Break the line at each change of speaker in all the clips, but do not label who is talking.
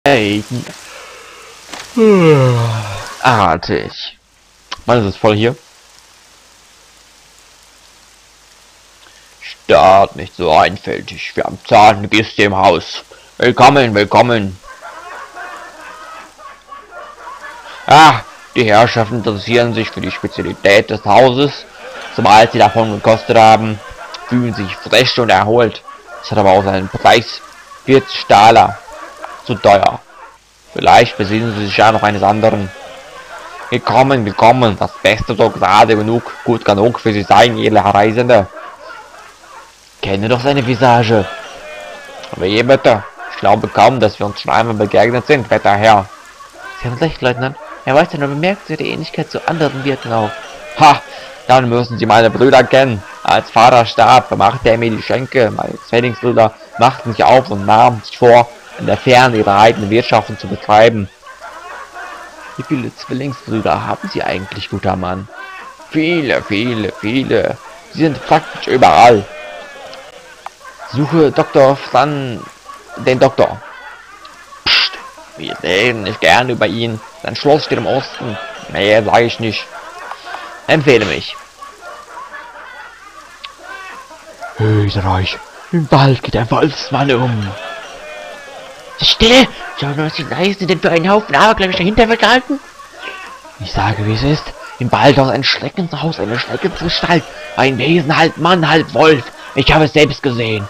Hey. Artig. Mann, ist es voll hier. Start nicht so einfältig. Wir haben zahlende Gäste im Haus. Willkommen, willkommen. Ah, die Herrschaften interessieren sich für die Spezialität des Hauses. Sobald sie davon gekostet haben, fühlen sich frisch und erholt. Es hat aber auch seinen Preis. 40 Taler. Zu teuer. Vielleicht besinnen sie sich ja noch eines anderen. Willkommen, willkommen. Das Beste soll gerade genug, gut genug für Sie sein, edle Reisende. Kenne doch seine Visage. Aber je bitte. Ich glaube kaum, dass wir uns schon einmal begegnet sind, werter Herr. Sie haben recht, Leutnant. Er weist eine bemerkenswerte Ähnlichkeit zu anderen Wirten auf. Ha! Dann müssen Sie meine Brüder kennen. Als Vater starb, machte er mir die Schenke. Meine Zwillingsbrüder machten sich auf und nahmen sich vor, in der Ferne ihre eigenen Wirtschaften zu betreiben. Wie viele Zwillingsbrüder haben Sie eigentlich, guter Mann? Viele, viele, viele. Sie sind praktisch überall. Suche Dr. Fran, den Doktor. Psst, wir reden nicht gern über ihn. Sein Schloss steht im Osten. Mehr sage ich nicht. Empfehle mich. Hört euch, im Wald geht ein Wolfsmann um. Stille! Schauen wir uns die Reisen denn für einen Haufen abergläubischer Hinterwelt. Ich sage, wie es ist. Im Wald aus ein Schreckenshaus, eine Schreckensgestalt. Ein Wesen, halb Mann, halb Wolf. Ich habe es selbst gesehen.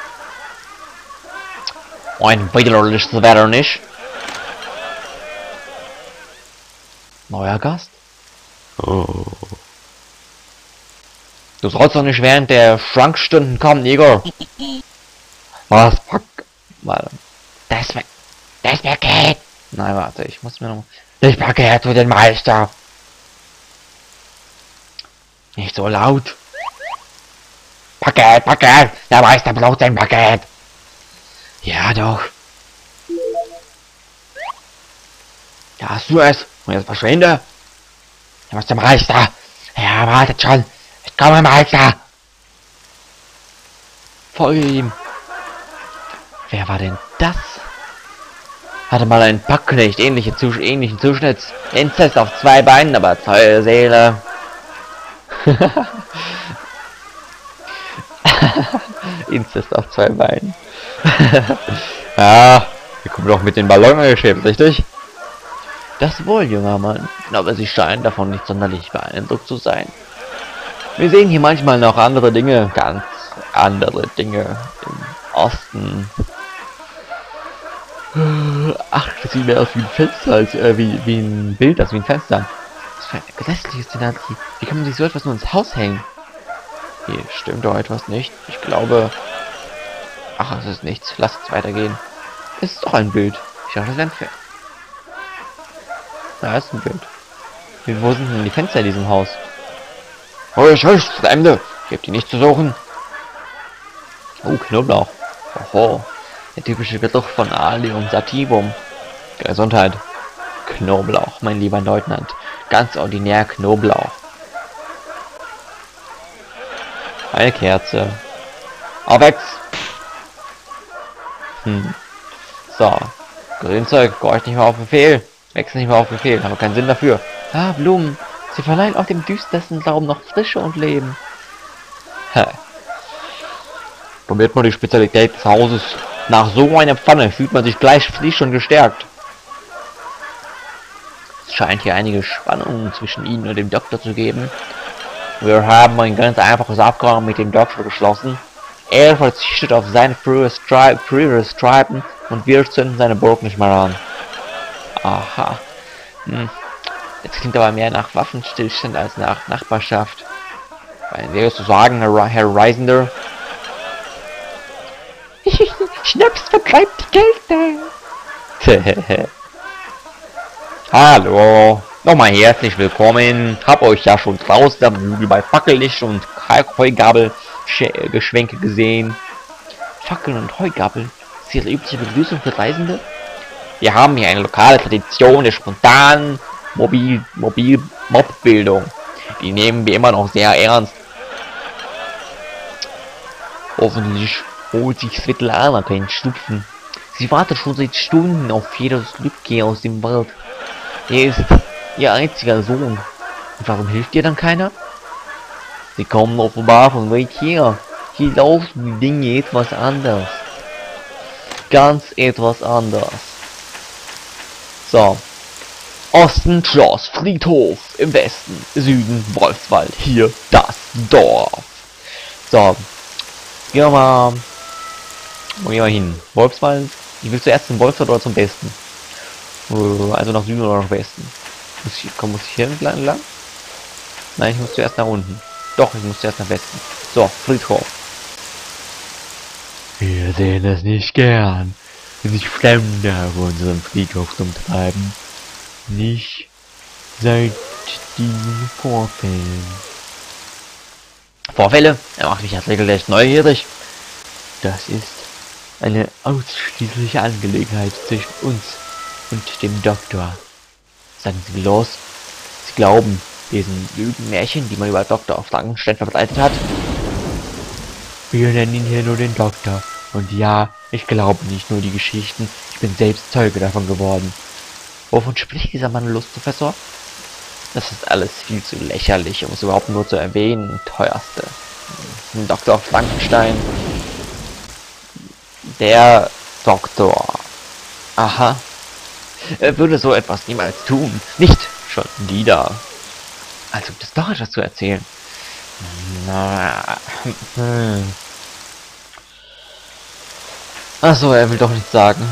Ein widerliches Wetter, nicht? Neuer Gast? Oh. Du sollst doch nicht während der Schrankstunden kommen, Igor. Was? Fuck. Warte. Das Paket! Nein, warte, ich muss mir noch... Das Paket für den Meister! Nicht so laut! Paket, Paket! Der Meister braucht ein Paket! Ja, doch! Da hast du es! Und jetzt verschwinde! Da ist der Meister! Ja, wartet schon! Ich komme, Meister! Folge ihm! Wer war denn das? Hatte mal einen Packknecht, ähnlichen Zuschnitts. Inzest auf 2 Beinen, aber teure Seele. Inzest auf 2 Beinen. Ja, wir kommen doch mit den Ballongeschäft, richtig? Das wohl, junger Mann. Aber Sie scheinen davon nicht sonderlich beeindruckt zu sein. Wir sehen hier manchmal noch andere Dinge, ganz andere Dinge im Osten. Ach, das sieht mehr aus wie ein Fenster, als wie ein Bild, als wie ein Fenster. Was für ein grässliches Szenario. Wie kann man sich so etwas nur ins Haus hängen? Hier stimmt doch etwas nicht. Ich glaube... Ach, es ist nichts. Lass uns weitergehen. Es ist doch ein Bild. Ich dachte, das wäre ein Fenster. Da ist ein Bild. Wo sind denn die Fenster in diesem Haus? Husch, husch, Fremde! Gebt die nicht zu suchen. Oh, Knoblauch. Oho. Der typische Geruch von Allium und Sativum. Gesundheit. Knoblauch, mein lieber Leutnant. Ganz ordinär Knoblauch. Eine Kerze. Aufwärts! So. Grünzeug, gehorcht nicht mehr auf Befehl. Wächst nicht mehr auf Befehl. Haben wir keinen Sinn dafür. Ah, Blumen. Sie verleihen auch dem düstersten Raum noch Frische und Leben. Hä. Probiert mal die Spezialität des Hauses. Nach so einer Pfanne fühlt man sich gleich frisch und gestärkt. Es scheint hier einige Spannungen zwischen Ihnen und dem Doktor zu geben. Wir haben ein ganz einfaches Abkommen mit dem Doktor geschlossen. Er verzichtet auf seine frühere Stripen und wir zünden seine Burg nicht mehr an. Aha. Jetzt klingt aber mehr nach Waffenstillstand als nach Nachbarschaft. Weil wäre zu sagen, Herr Reisender. Schnaps vertreibt die Kälte. Hallo, nochmal herzlich willkommen. Hab euch ja schon draußen am Hügel bei Fackellicht und Heugabelgeschwenke gesehen. Fackeln und Heugabel, ist Ihre übliche Begrüßung für Reisende? Wir haben hier eine lokale Tradition der spontanen Mobbildung. Die nehmen wir immer noch sehr ernst. Hoffentlich holt sich Svetlana keinen Schnupfen. Sie wartet schon seit Stunden auf jedes Rückkehr aus dem Wald. Er ist ihr einziger Sohn. Und warum hilft ihr dann keiner? Sie kommen offenbar von weit her. Hier laufen die Dinge etwas anders. Ganz etwas anders. So. Osten Schloss, Friedhof, im Westen, Süden, Wolfswald, hier das Dorf. So. Gehen wir mal. Wo gehen wir hin? Wolfswald? Ich will zuerst zum Wolfswald oder zum Westen? Also nach Süden oder nach Westen? Muss ich hier entlang? Nein, ich muss zuerst nach unten. Doch, ich muss zuerst nach Westen. So, Friedhof. Wir sehen es nicht gern, wenn sich Fremde auf unserem Friedhof umtreiben. Nicht seit diesen Vorfällen. Vorfälle? Er macht mich jetzt regelrecht neugierig. Das ist eine ausschließliche Angelegenheit zwischen uns und dem Doktor. Sagen Sie los. Sie glauben diesen Lügenmärchen, die man über Dr. Frankenstein verbreitet hat? Wir nennen ihn hier nur den Doktor. Und ja, ich glaube nicht nur die Geschichten, ich bin selbst Zeuge davon geworden. Wovon spricht dieser Mann los, Professor? Das ist alles viel zu lächerlich, um es überhaupt nur zu erwähnen. Teuerste. Dr. Frankenstein. Der Doktor. Aha. Er würde so etwas niemals tun. Nicht schon wieder. Also gibt es doch etwas zu erzählen. Achso, er will doch nichts sagen.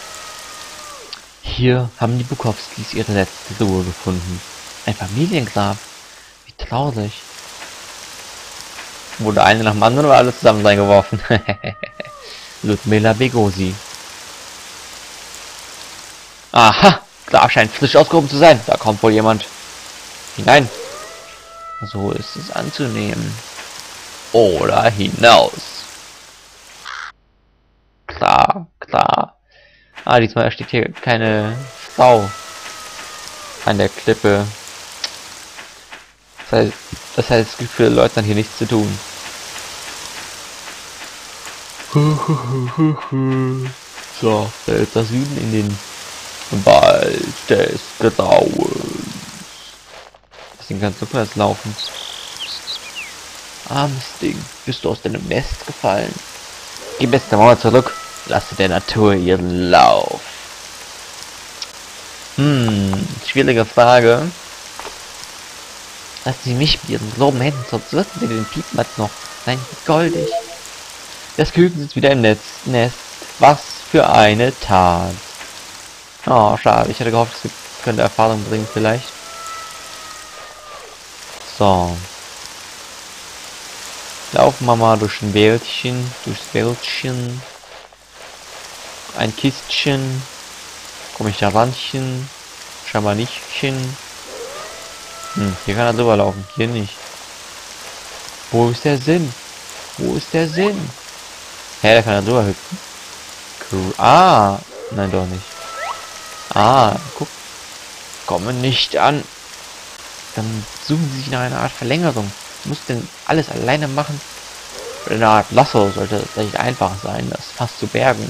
Hier haben die Bukowskis ihre letzte Ruhe gefunden. Ein Familiengrab. Wie traurig. Wurde eine nach dem anderen oder alles zusammen reingeworfen? Ludmilla Begosi. Aha, Grab scheint frisch ausgehoben zu sein. Da kommt wohl jemand hinein. So ist es anzunehmen. Oder hinaus. Klar, klar. Ah, diesmal steht hier keine Frau an der Klippe. Das heißt, es gibt für Leute dann hier nichts zu tun. So, da ist das Süden in den Wald des Grauens. Deswegen kannst du rückwärts laufen. Armes Ding, bist du aus deinem Nest gefallen? Geh bis zur Mauer zurück, lasse der Natur ihren Lauf. Schwierige Frage. Lassen Sie mich mit Ihren groben Händen, sonst wirken Sie den Piepmatz noch. Nein, goldig. Das Küken sitzt wieder im Nest. Was für eine Tat. Oh, schade. Ich hatte gehofft, es könnte Erfahrung bringen vielleicht. So. Laufen wir mal durch ein Wäldchen. Durchs Wäldchen. Ein Kistchen. Komme ich da ranchen? Scheinbar nichtchen. Hier kann er drüber laufen. Hier nicht. Wo ist der Sinn? Wo ist der Sinn? Hä, da kann er drüber hüpfen. Cool. Ah! Nein, doch nicht. Ah, guck. Kommen nicht an. Dann suchen sie sich nach einer Art Verlängerung. Muss denn alles alleine machen? Eine Art Lasso sollte recht einfach sein, das fast zu bergen.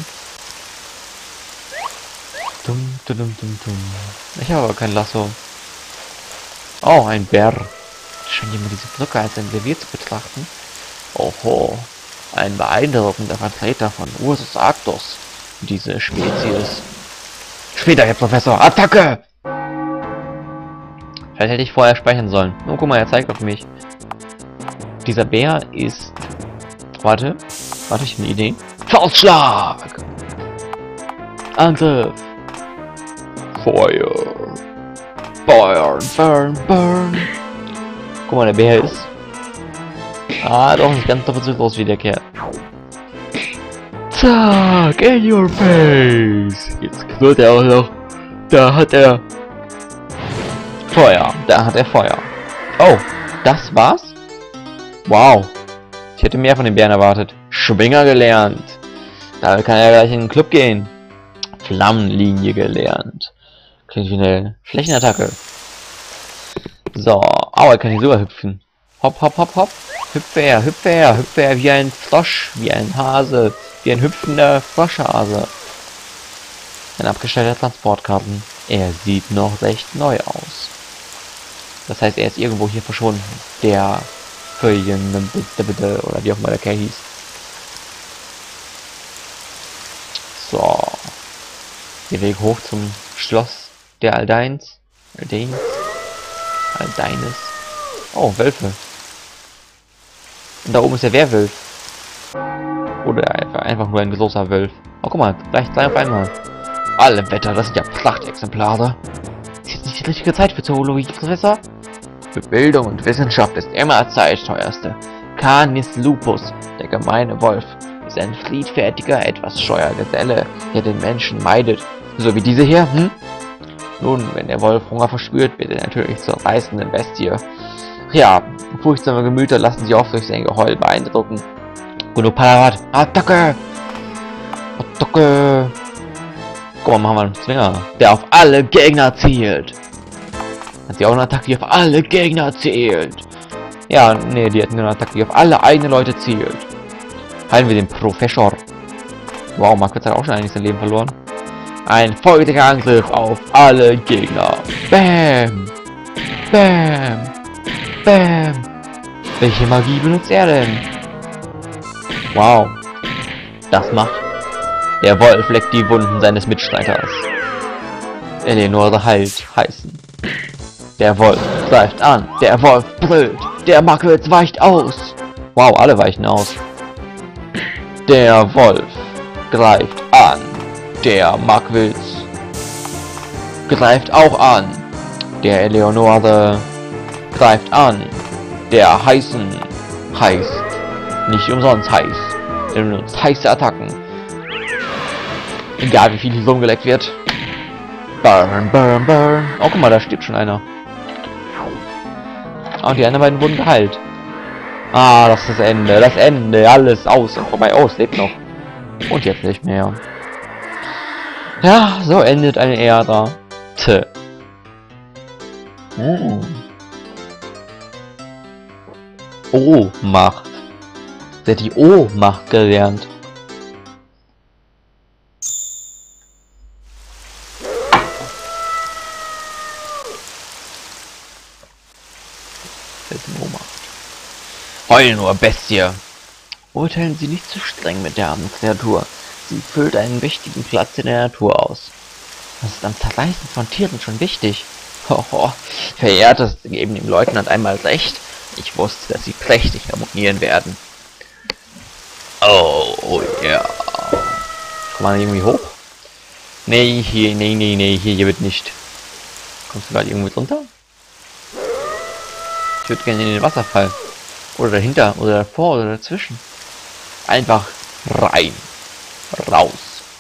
Ich habe aber kein Lasso. Oh, ein Bär. Scheint jemand diese Brücke als ein Revier zu betrachten. Oho. Ein beeindruckender Vertreter von Ursus Arctos. Diese Spezies. Später, Herr Professor. Attacke! Vielleicht hätte ich vorher speichern sollen. Oh, guck mal, er zeigt auf mich. Dieser Bär ist... Warte, ich habe eine Idee. Faustschlag! Angriff! Feuer! Burn, burn, burn! Guck mal, der Bär ist... Ah, doch nicht ganz doppelt so groß wie der Kerl. Zack! In your face! Jetzt knurrt er auch noch. Da hat er... Feuer! Da hat er Feuer. Oh, das war's? Wow! Ich hätte mehr von den Bären erwartet. Schwinger gelernt. Da kann er gleich in den Club gehen. Flammenlinie gelernt. Klingt wie eine Flächenattacke. So. Oh, er kann hier sogar hüpfen. Hopp, hopp, hopp, hopp. Hüpfe er, hüpfe er, hüpfe er wie ein Frosch, wie ein Hase, wie ein hüpfender Froschhase. Ein abgestellter Transportkarten. Er sieht noch recht neu aus. Das heißt, er ist irgendwo hier verschwunden. Der oder wie auch immer der Kerl hieß. So. Der Weg hoch zum Schloss der Aldeins. Aldeins. Oh, Wölfe. Und da oben ist der Werwolf. Oder einfach nur ein großer Wolf. Oh, guck mal, gleich drei auf einmal. Alle Wetter, das sind ja Prachtexemplare. Ist jetzt nicht die richtige Zeit für Zoologie, Professor? Für Bildung und Wissenschaft ist immer das Zeitteuerste. Canis lupus, der gemeine Wolf, ist ein friedfertiger, etwas scheuer Geselle, der den Menschen meidet. So wie diese hier, Nun, wenn der Wolf Hunger verspürt, wird er natürlich zur reißenden Bestie. Ja, furchtsame Gemüter lassen sich oft durch sein Geheul beeindrucken. Genug Palavat. Attacke! Attacke! Guck mal, machen wir einen Zwinger, der auf alle Gegner zielt. Hat sie auch eine Attacke, die auf alle Gegner zielt? Ja, nee, die hatten eine Attacke, die auf alle eigene Leute zielt. Heilen wir den Professor. Wow, Marquez hat auch schon eigentlich sein Leben verloren. Ein feuriger Angriff auf alle Gegner. Bam! Bam! Bam! Welche Magie benutzt er denn? Wow. Das macht. Der Wolf leckt die Wunden seines Mitstreiters. Eleonore heißen. Der Wolf greift an. Der Wolf brüllt. Der Marquez weicht aus. Wow, alle weichen aus. Der Wolf greift an. Der Marquez greift auch an. Der Eleonore greift an. Der heißen heißt nicht umsonst heiß. Er benutzt heiße Attacken. Egal wie viel hier rumgeleckt wird. Burn, burn, burn. Oh, guck mal, da stirbt schon einer. Ah, und die anderen beiden wurden geheilt. Ah, das ist das Ende. Das Ende. Alles aus und vorbei. Oh, es lebt noch. Und jetzt nicht mehr. Ja, so endet eine Ära. O-Macht. Der hat die O-Macht gelernt. Heul nur, Bestie! Urteilen Sie nicht zu streng mit der armen Kreatur. Sie füllt einen wichtigen Platz in der Natur aus. Das ist am Zerreißen von Tieren schon wichtig. Hoho, Verehrtes, Sie geben dem Leutnant einmal recht. Ich wusste, dass Sie prächtig harmonieren werden. Oh ja. Komm mal irgendwie hoch? Nee, hier wird nicht. Kommst du gerade irgendwie runter? Ich würde gerne in den Wasserfall. Oder dahinter, oder davor, oder dazwischen. Einfach rein. Raus.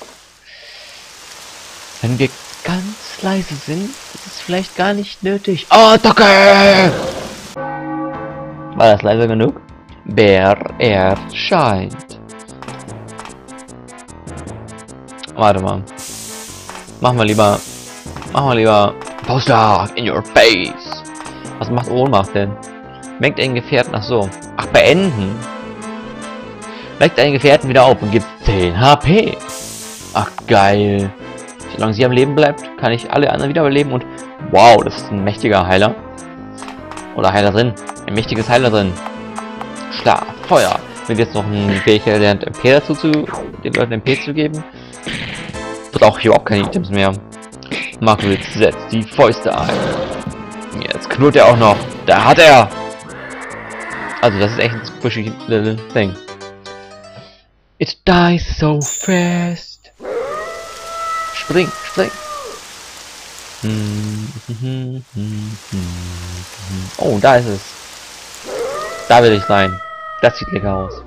Wenn wir ganz leise sind, ist es vielleicht gar nicht nötig. Attacke! War das leise genug? Wer erscheint. Warte mal. Machen wir lieber Poster in your face. Was macht Ohnmacht denn? Merkt einen Gefährten, ach so. Ach, beenden. Weckt einen Gefährten wieder auf und gibt 10 HP. Ach, geil. Solange sie am Leben bleibt, kann ich alle anderen wiederbeleben und... Wow, das ist ein mächtiger Heiler. Oder Heilerin. Ein mächtiges Heilerin. Schlaf, Feuer. Wenn jetzt noch ein Fähigkeit lernt, MP dazu den Leuten MP zu geben, brauche ich überhaupt keine Items mehr. Marquez setzt die Fäuste ein. Jetzt knurrt er auch noch. Da hat er! Also das ist echt ein squishy little thing. It dies so fast. Spring, spring. Oh, da ist es. Da will ich sein. Das sieht lecker aus.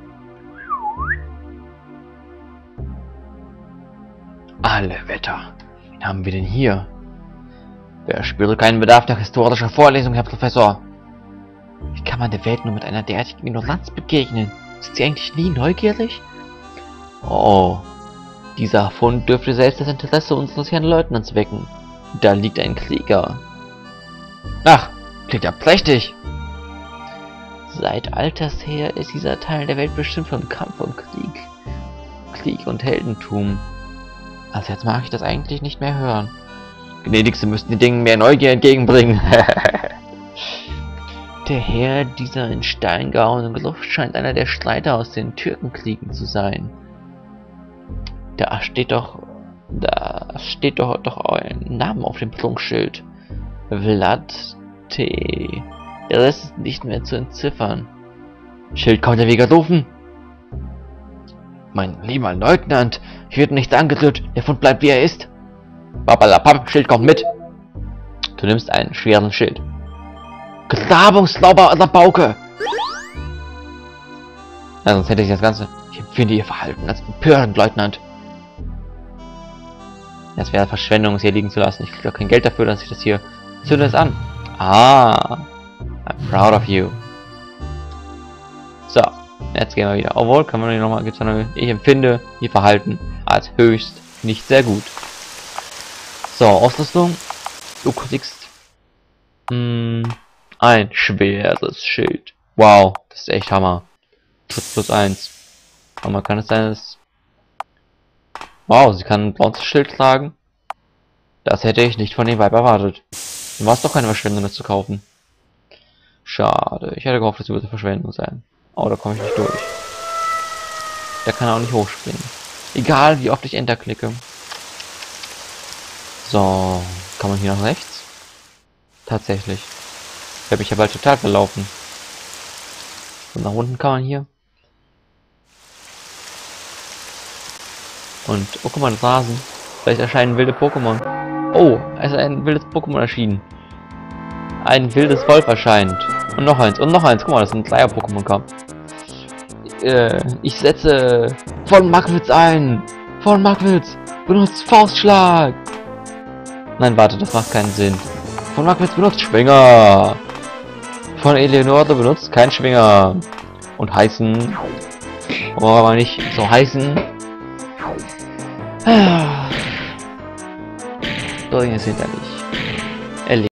Alle Wetter. Wen haben wir denn hier? Wer spüre keinen Bedarf nach historischer Vorlesung, Herr Professor? Wie kann man der Welt nur mit einer derartigen Ignoranz begegnen? Ist sie eigentlich nie neugierig? Oh, dieser Fund dürfte selbst das Interesse unseres Herrn Leutnants wecken. Da liegt ein Krieger. Ach, klingt ja prächtig. Seit alters her ist dieser Teil der Welt bestimmt von Kampf und Krieg. Krieg und Heldentum. Also jetzt mag ich das eigentlich nicht mehr hören. Gnädigste müssten den Dingen mehr Neugier entgegenbringen. Der Herr dieser in Stein gehauenen Gruft scheint einer der Streiter aus den Türkenkriegen zu sein. Da steht doch ein Name auf dem Prunkschild. Vlad T. Der Rest ist nicht mehr zu entziffern. Schild kommt der Wege rufen. Mein lieber Leutnant, hier wird nichts angerührt, der Fund bleibt wie er ist. Babalapap, Schild kommt mit. Du nimmst einen schweren Schild. Grabungslauber oder Bauke! Ja, sonst hätte ich das Ganze. Ich empfinde ihr Verhalten als empörend, Leutnant. Das wäre Verschwendung, es hier liegen zu lassen. Ich kriege doch kein Geld dafür, dass ich das hier. Zünde es an. Ah. I'm proud of you. So, jetzt gehen wir wieder. Obwohl, kann man nicht nochmal. Gibt's noch. Ich empfinde ihr Verhalten als höchst nicht sehr gut. So, Ausrüstung. Du kriegst ein schweres Schild. Wow, das ist echt Hammer. Schutz +1. Aber kann es sein, dass... Wow, sie kann ein blaues Schild tragen. Das hätte ich nicht von dem Weib erwartet. Dann war es doch keine Verschwendung, das zu kaufen. Schade. Ich hätte gehofft, das würde Verschwendung sein. Oh, da komme ich nicht durch. Der kann auch nicht hochspringen. Egal, wie oft ich Enter klicke. So, kann man hier nach rechts? Tatsächlich. Ich habe mich ja bald total verlaufen. Und nach unten kann man hier. Und, oh guck mal, das Rasen. Vielleicht erscheinen wilde Pokémon. Oh, es ist ein wildes Pokémon erschienen. Ein wildes Wolf erscheint. Und noch eins, und noch eins. Guck mal, das ist ein Dreier-Pokémon kam. Ich setze von Magwitz ein. Von Magwitz. Benutzt Faustschlag. Nein, warte, das macht keinen Sinn. Von Magwitz benutzt Schwinger. Von Eleonore benutzt kein Schwinger. Und heißen. Oh, aber nicht so heißen. So, jetzt hinterlich.